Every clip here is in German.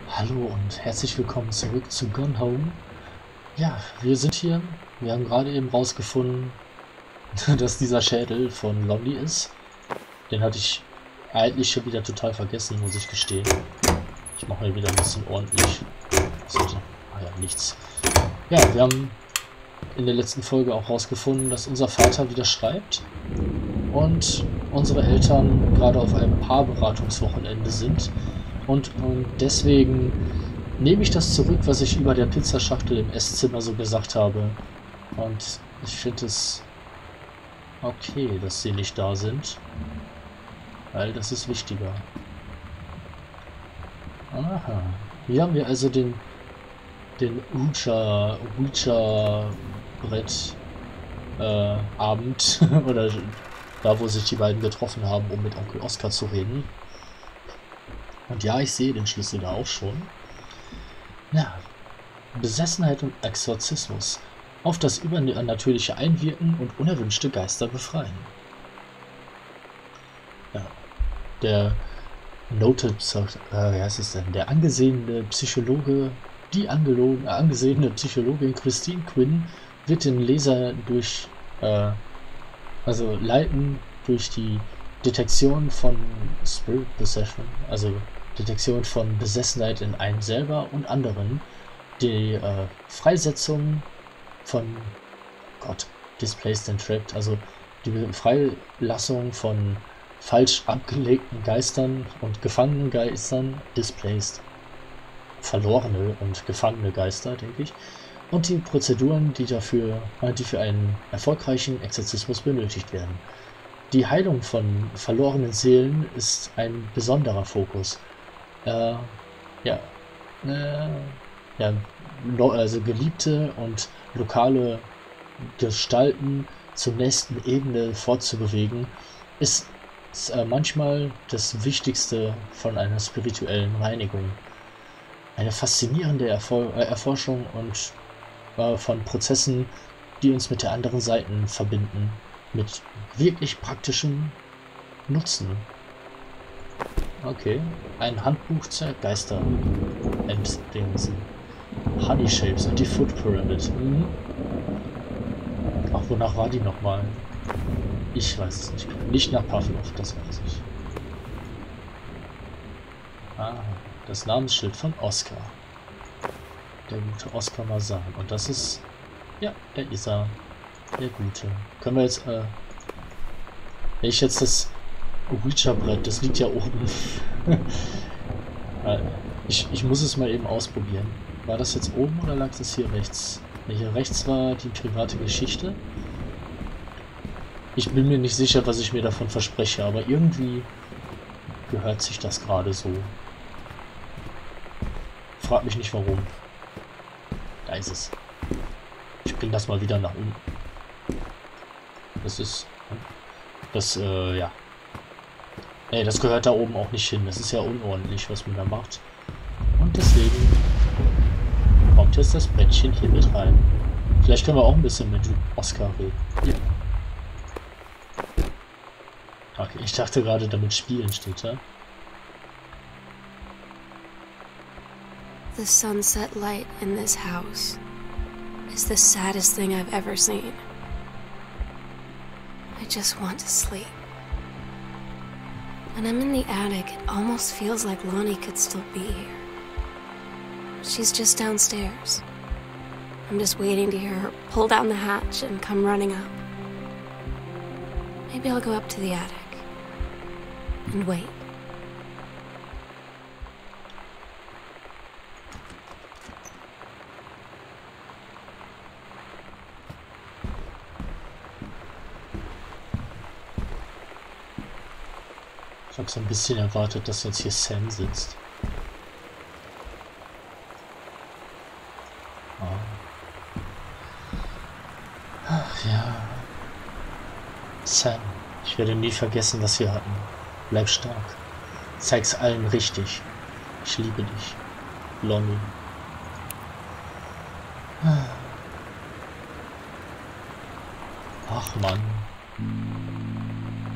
Hallo und herzlich willkommen zurück zu Gone Home. Ja, wir sind hier. Wir haben gerade eben rausgefunden, dass dieser Schädel von Lonnie ist. Den hatte ich eigentlich schon wieder total vergessen, muss ich gestehen. Ich mache mal wieder ein bisschen ordentlich. Ah ja, nichts. Ja, wir haben in der letzten Folge auch rausgefunden, dass unser Vater wieder schreibt und unsere Eltern gerade auf einem Paarberatungswochenende sind. Und deswegen nehme ich das zurück, was ich über der Pizzaschachtel im Esszimmer so gesagt habe. Und ich finde es okay, dass sie nicht da sind. Weil das ist wichtiger. Aha. Hier haben wir also den Ouija-Brett Abend. Oder da, wo sich die beiden getroffen haben, um mit Onkel Oskar zu reden. Und ja, ich sehe den Schlüssel da auch schon. Ja, Besessenheit und Exorzismus. Auf das Übernatürliche einwirken und unerwünschte Geister befreien. Ja, der wie heißt es denn? Der angesehene Psychologe, angesehene Psychologin Christine Quinn wird den Leser leiten durch die Detektion von Spirit Possession, also Detektion von Besessenheit in einem selber und anderen, die Freisetzung von Displaced and Trapped, also die Freilassung von falsch abgelegten Geistern und gefangenen Geistern, Displaced, verlorene und gefangene Geister, denke ich, und die Prozeduren, die für einen erfolgreichen Exorzismus benötigt werden. Die Heilung von verlorenen Seelen ist ein besonderer Fokus. Also geliebte und lokale Gestalten zur nächsten Ebene fortzubewegen, ist manchmal das Wichtigste von einer spirituellen Reinigung. Eine faszinierende Erforschung und von Prozessen, die uns mit der anderen Seite verbinden, mit wirklich praktischem Nutzen. Okay, ein Handbuch zur Geister-Entdingsen. Honey Shapes und die Foot Pyramid. Ach, wonach war die nochmal? Ich weiß es nicht. Nicht nach Pavlov, das weiß ich. Ah, das Namensschild von Oskar. Der gute Oskar Mazan. Und das ist... Ja, der ist er. Der Gute. Können wir jetzt... ich jetzt das Ouija-Brett, das liegt ja oben. Ich muss es mal eben ausprobieren. War das jetzt oben oder lag das hier rechts? Hier rechts war die private Geschichte. Ich bin mir nicht sicher, was ich mir davon verspreche, aber irgendwie gehört sich das gerade so. Frag mich nicht warum. Da ist es. Ich bring das mal wieder nach unten. Das ist... ja. Ey, das gehört da oben auch nicht hin. Das ist ja unordentlich, was man da macht. Und deswegen kommt jetzt das Brettchen hier mit rein. Vielleicht können wir auch ein bisschen mit Oskar reden. Ja. Okay, ich dachte gerade, damit spielen steht da. The sunset light in this house is the saddest thing I've ever seen. I just want to sleep. When I'm in the attic, it almost feels like Lonnie could still be here. She's just downstairs. I'm just waiting to hear her pull down the hatch and come running up. Maybe I'll go up to the attic and wait. Ich habe so ein bisschen erwartet, dass jetzt hier Sam sitzt. Ach ja. Sam, ich werde nie vergessen, was wir hatten. Bleib stark. Zeig's allen richtig. Ich liebe dich. Lonnie. Ach Mann.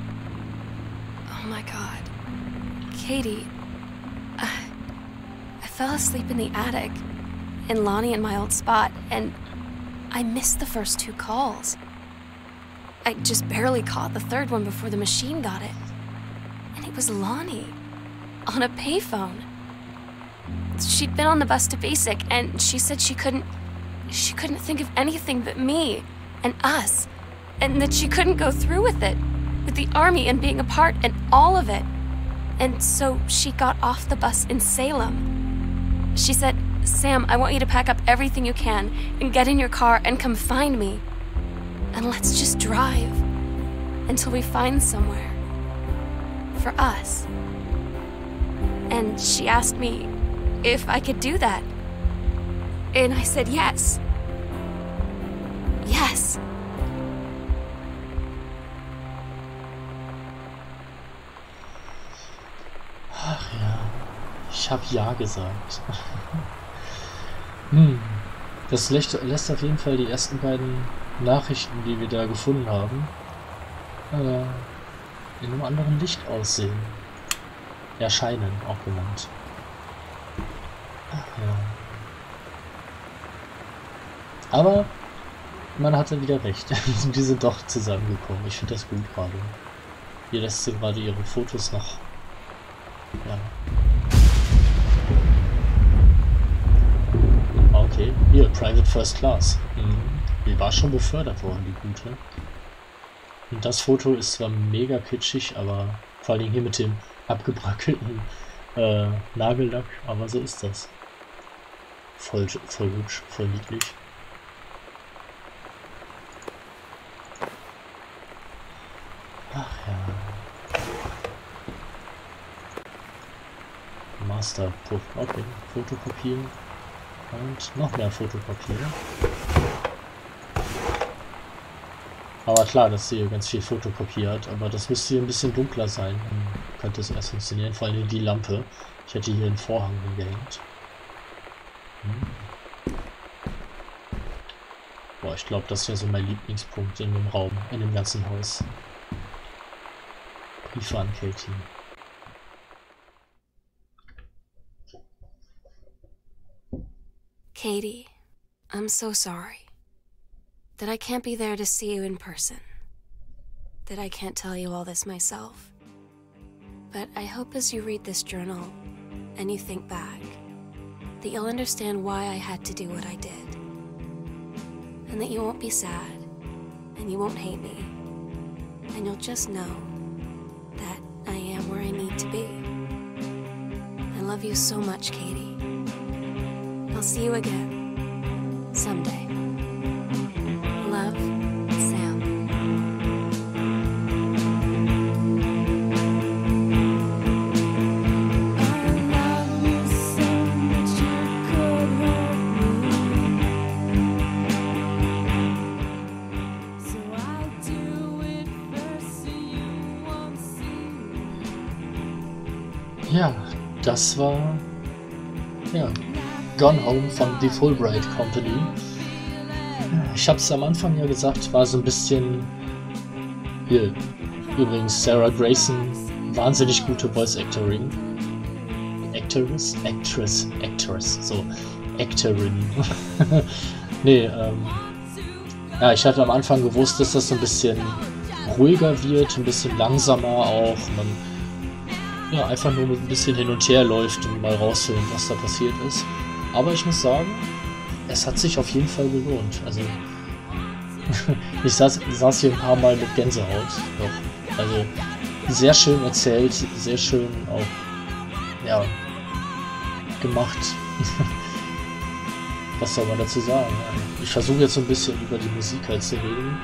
Oh my God. Katie. I fell asleep in the attic, in Lonnie and my old spot, and I missed the first 2 calls. I just barely caught the 3rd one before the machine got it. And it was Lonnie, on a payphone. She'd been on the bus to Basic, and she said she couldn't think of anything but me and us, and that she couldn't go through with it, with the Army and being apart and all of it. And so she got off the bus in Salem. She said, "Sam, I want you to pack up everything you can and get in your car and come find me. And let's just drive until we find somewhere for us." And she asked me if I could do that. And I said yes. Yes. Ach ja, ich habe ja gesagt. Das lässt auf jeden Fall die ersten beiden Nachrichten, die wir da gefunden haben, in einem anderen Licht aussehen. Erscheinen, auch genannt. Ach ja. Aber man hatte wieder recht. Die sind doch zusammengekommen. Ich finde das gut gerade. Hier lässt sie gerade ihre Fotos noch. Ja. Okay, hier, Private First Class. Die war schon befördert worden, die gute. Und das Foto ist zwar mega kitschig, aber vor allem hier mit dem abgebröckelten Nagellack, aber so ist das. Voll hübsch, voll niedlich. Ach ja. Master, okay, Fotopapier und noch mehr Fotopapier. Aber klar, dass sie hier ganz viel Fotopapier hat, aber das müsste hier ein bisschen dunkler sein, dann könnte es erst funktionieren, vor allem die Lampe. Ich hätte hier einen Vorhang hingehängt. Boah, ich glaube, das wäre so mein Lieblingspunkt in dem Raum, in dem ganzen Haus. Briefe an Katie. Katie, I'm so sorry that I can't be there to see you in person, that I can't tell you all this myself. But I hope as you read this journal and you think back, that you'll understand why I had to do what I did. And that you won't be sad, and you won't hate me, and you'll just know that I am where I need to be. I love you so much, Katie. I'll see you again, someday. Love, Sam. Ja, das war Gone Home von The Fulbright Company. Ich habe es am Anfang ja gesagt, war so ein bisschen hier. Übrigens Sarah Grayson, wahnsinnig gute Voice Actoring. Actress, so Actorin. Nee, ja, ich hatte am Anfang gewusst, dass das so ein bisschen ruhiger wird, ein bisschen langsamer auch. Man ja, einfach nur ein bisschen hin und her läuft und mal rausfinden, was da passiert ist. Aber ich muss sagen, es hat sich auf jeden Fall gelohnt. Also, ich saß hier ein paar Mal mit Gänsehaut. Doch. Also, sehr schön erzählt, sehr schön auch, ja, gemacht. Was soll man dazu sagen? Ich versuche jetzt so ein bisschen über die Musik halt zu reden.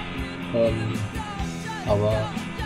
Aber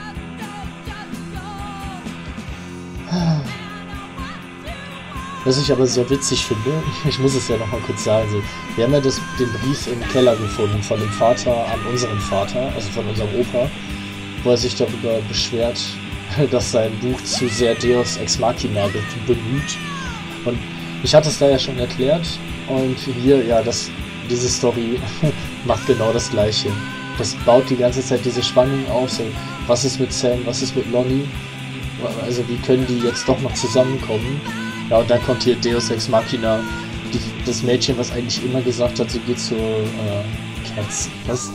was ich aber sehr witzig finde, ich muss es ja noch mal kurz sagen, also, wir haben ja den Brief im Keller gefunden von dem Vater an unseren Vater, also von unserem Opa, wo er sich darüber beschwert, dass sein Buch zu sehr Deus Ex Machina bemüht. Und ich hatte es da ja schon erklärt und hier, ja, diese Story macht genau das Gleiche. Das baut die ganze Zeit diese Spannung auf, so, was ist mit Sam, was ist mit Lonnie? Also wie können die jetzt doch noch zusammenkommen? Ja, und dann kommt hier Deus Ex Machina, das Mädchen, was eigentlich immer gesagt hat, sie geht zur Cats. Was?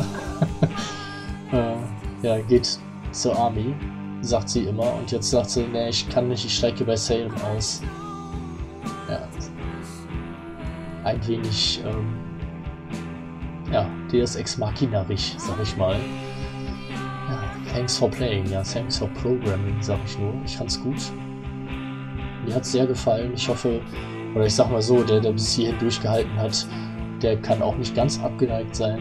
Ja, geht zur Army, sagt sie immer. Und jetzt sagt sie, nee, ich kann nicht, ich steige bei Salem aus. Ja. Ein wenig, ja, Deus Ex Machina-rig, sag ich mal. Ja, thanks for playing, ja, thanks for programming, sag ich nur. Ich fand's gut. Mir hat's sehr gefallen. Ich hoffe, oder ich sag mal so, der bis hierhin durchgehalten hat, der kann auch nicht ganz abgeneigt sein.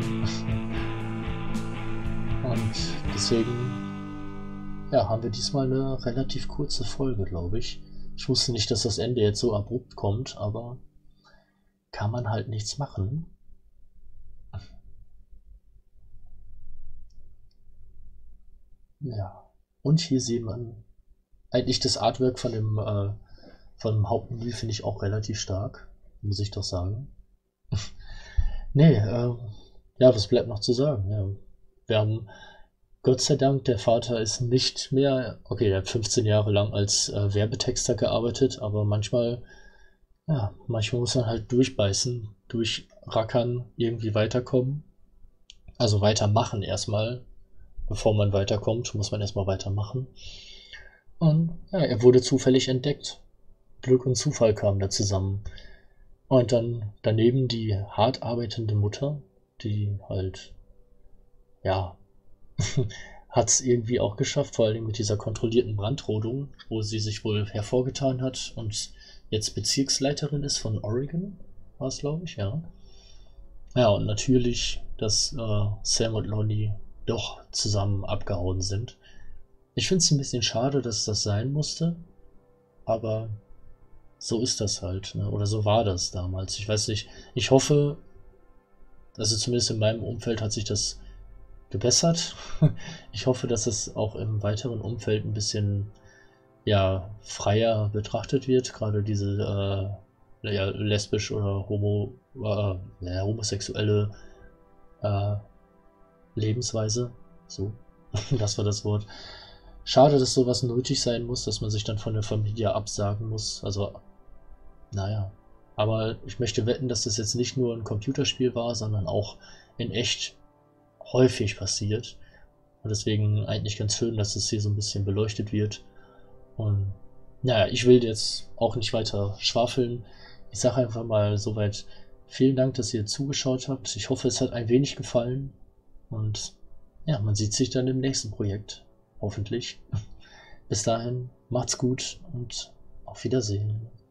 Und deswegen, ja, haben wir diesmal eine relativ kurze Folge, glaube ich. Ich wusste nicht, dass das Ende jetzt so abrupt kommt, aber kann man halt nichts machen. Ja, und hier sieht man eigentlich das Artwork von dem Hauptmenü finde ich auch relativ stark, muss ich doch sagen. Nee, ja, was bleibt noch zu sagen? Ja, wir haben, Gott sei Dank, der Vater ist nicht mehr, okay, er hat 15 Jahre lang als Werbetexter gearbeitet, aber manchmal, ja, manchmal muss man halt durchbeißen, durchrackern, irgendwie weiterkommen. Also weitermachen erstmal. Bevor man weiterkommt, muss man erstmal weitermachen. Und ja, er wurde zufällig entdeckt. Glück und Zufall kamen da zusammen. Und dann daneben die hart arbeitende Mutter, die halt, ja, hat es irgendwie auch geschafft, vor allem mit dieser kontrollierten Brandrodung, wo sie sich wohl hervorgetan hat und jetzt Bezirksleiterin ist von Oregon, war es, glaube ich, ja. Ja, und natürlich, dass Sam und Lonnie doch zusammen abgehauen sind. Ich finde es ein bisschen schade, dass das sein musste, aber so ist das halt, ne? Oder so war das damals. Ich weiß nicht, ich hoffe, also zumindest in meinem Umfeld hat sich das gebessert. Ich hoffe, dass es auch im weiteren Umfeld ein bisschen, ja, freier betrachtet wird, gerade diese ja, lesbisch oder ja, homosexuelle Lebensweise. So, das war das Wort. Schade, dass sowas nötig sein muss, dass man sich dann von der Familie absagen muss. Also, naja. Aber ich möchte wetten, dass das jetzt nicht nur ein Computerspiel war, sondern auch in echt häufig passiert. Und deswegen eigentlich ganz schön, dass es hier so ein bisschen beleuchtet wird. Und naja, ich will jetzt auch nicht weiter schwafeln. Ich sage einfach mal soweit vielen Dank, dass ihr zugeschaut habt. Ich hoffe, es hat ein wenig gefallen. Und ja, man sieht sich dann im nächsten Projekt. Hoffentlich. Bis dahin, macht's gut und auf Wiedersehen.